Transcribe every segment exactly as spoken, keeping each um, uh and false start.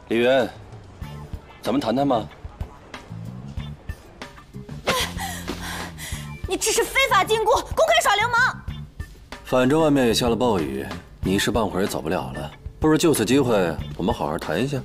李渊，咱们谈谈吧。 你这是非法禁锢，公开耍流氓！ 反正外面也下了暴雨，你一时半会儿也走不了了，不如就此机会，我们好好谈一下。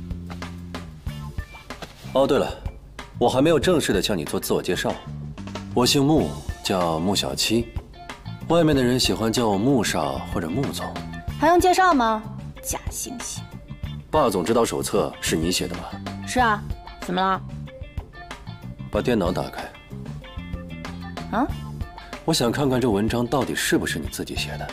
哦，对了，我还没有正式的向你做自我介绍，我姓穆，叫穆小七，外面的人喜欢叫我穆少或者穆总。 还用介绍吗？假惺惺。 霸总指导手册是你写的吧？ 是啊，怎么了？ 把电脑打开。 啊？ 我想看看这文章到底是不是你自己写的。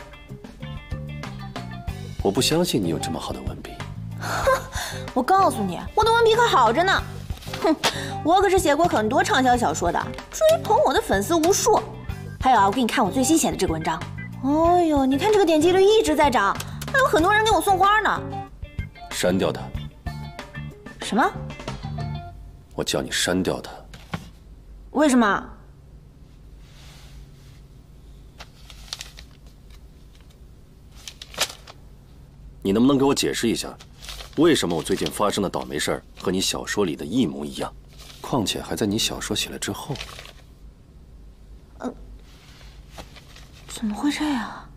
我不相信你有这么好的文笔。 哼，我告诉你，我的文笔可好着呢。哼，我可是写过很多畅销小说的，追捧我的粉丝无数。还有啊，我给你看我最新写的这个文章。哦呦，你看这个点击率一直在涨，还有很多人给我送花呢。 删掉它。 什么？ 我叫你删掉它。 为什么？ 你能不能给我解释一下，为什么我最近发生的倒霉事儿和你小说里的一模一样？况且还在你小说写了之后。 呃，怎么会这样？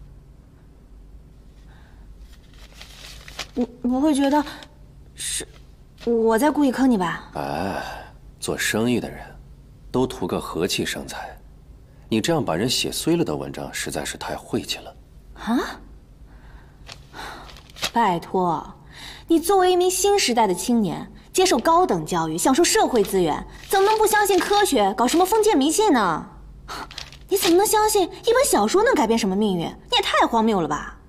你不会觉得是我在故意坑你吧？ 哎，做生意的人，都图个和气生财。你这样把人写衰了的文章，实在是太晦气了。 啊？拜托，你作为一名新时代的青年，接受高等教育，享受社会资源，怎么能不相信科学，搞什么封建迷信呢？你怎么能相信一本小说能改变什么命运？你也太荒谬了吧！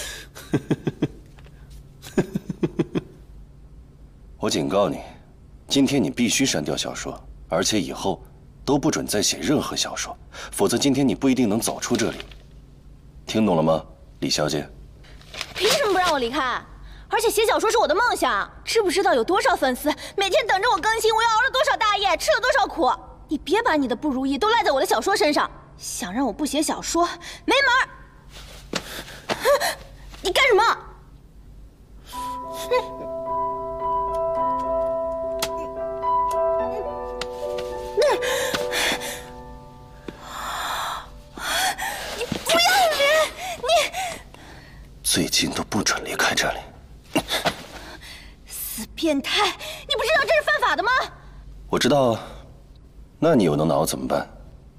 我警告你，今天你必须删掉小说，而且以后都不准再写任何小说，否则今天你不一定能走出这里。听懂了吗，李小姐？ 凭什么不让我离开？而且写小说是我的梦想，知不知道有多少粉丝每天等着我更新？我又熬了多少大夜，吃了多少苦？你别把你的不如意都赖在我的小说身上，想让我不写小说，没门儿！你干什么？你不要脸！你最近都不准离开这里。 死变态！你不知道这是犯法的吗？ 我知道，那你有的挠怎么办？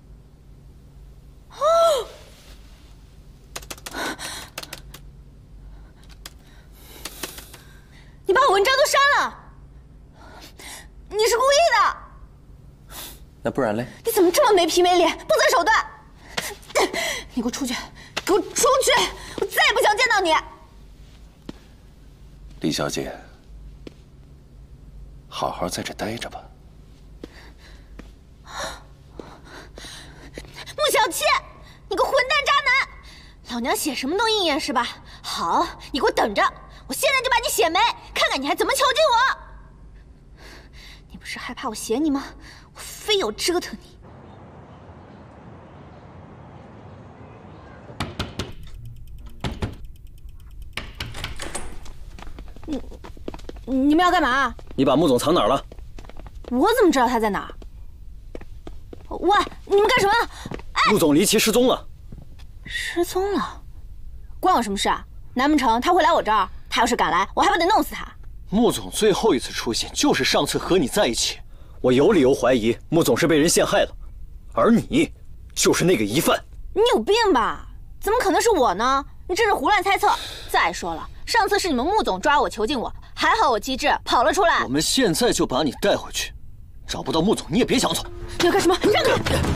哦！你把我文章都删了，你是故意的。 那不然嘞？ 你怎么这么没皮没脸，不择手段？你给我出去！给我出去！我再也不想见到你。 李小姐，好好在这待着吧。 穆小七，你个混蛋渣男！老娘写什么都应验是吧？好，你给我等着，我现在就把你写没，看看你还怎么囚禁我！你不是害怕我写你吗？我非要折腾你！你你们要干嘛？ 你把穆总藏哪儿了？ 我怎么知道他在哪儿？喂，你们干什么？ 穆总离奇失踪了。 失踪了？关我什么事啊？难不成他会来我这儿？他要是敢来，我还不得弄死他？ 穆总最后一次出现就是上次和你在一起，我有理由怀疑穆总是被人陷害了，而你就是那个疑犯。 你有病吧？怎么可能是我呢？你这是胡乱猜测。再说了，上次是你们穆总抓我囚禁我，还好我机智跑了出来。 我们现在就把你带回去，找不到穆总你也别想走。 你要干什么？让开！